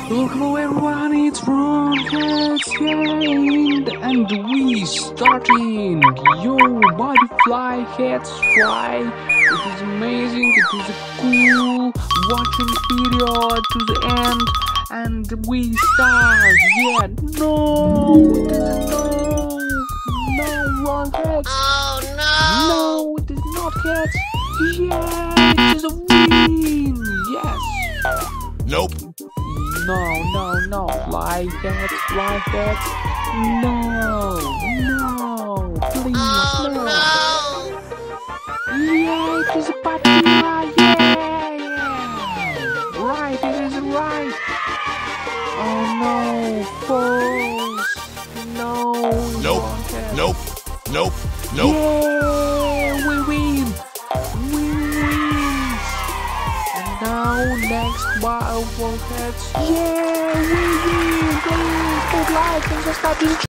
Look, hello everyone, it's Rockets, and we starting. Yo, butterfly, heads fly. It is amazing, it is cool. Watching video to the end, and we start. Yeah, no, Rockets. Oh No, it is not heads. Yeah, it is a win. Yes. Nope. No, fly heads, no, please, Oh no. no. Yeah, it is a Patila, yeah, right, it is right. Oh no, false, no. Nope. Rockets. Nope. Yeah, we win. And now next battle for heads. Yeah, we win. Please put like and subscribe to the